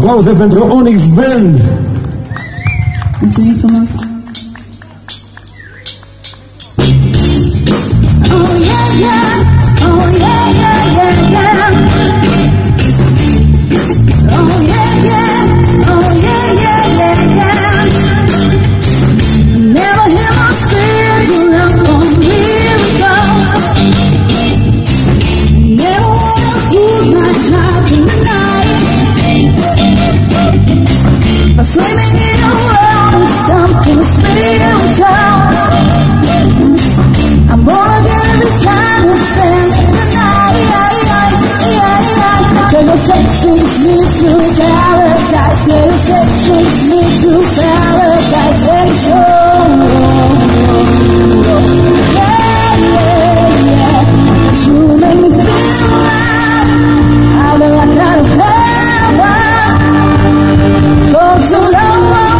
Aplauze pentru Onyx Band! Mulțumim frumos! Oh yeah, yeah! Oh yeah, yeah, yeah, yeah! Oh yeah, yeah! Oh yeah, yeah, yeah, yeah! Never hear my spirit to love for miracles. Never wanna keep my heart in the night. But swimming in a world with something spiritual. I'm born again every time we spend the night. Cause your sex takes me to paradise. Yeah, your sex takes me to paradise. And sure, yeah, yeah, yeah. You make me feel right. I feel like out of heaven. For too long,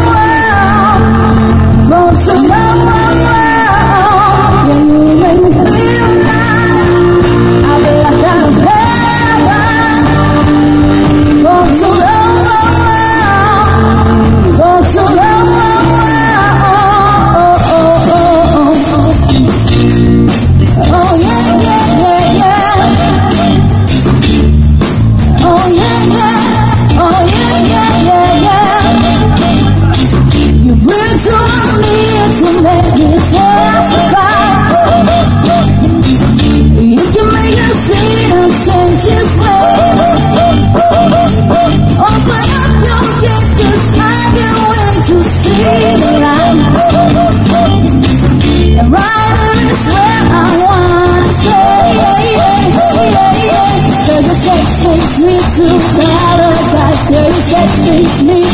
for too long, yeah, you make me feel right. I feel like out of heaven. For too long, for too long, oh yeah, yeah, yeah, yeah. Oh yeah, yeah, oh yeah, yeah, yeah, yeah. You bring it to me to make me testify. You can make a scene and change his way. Open up your gate, 'cause I can't wait to see the light. And right is where I wanna stay. Cause your sex takes me to paradise. Yeah, your sex takes me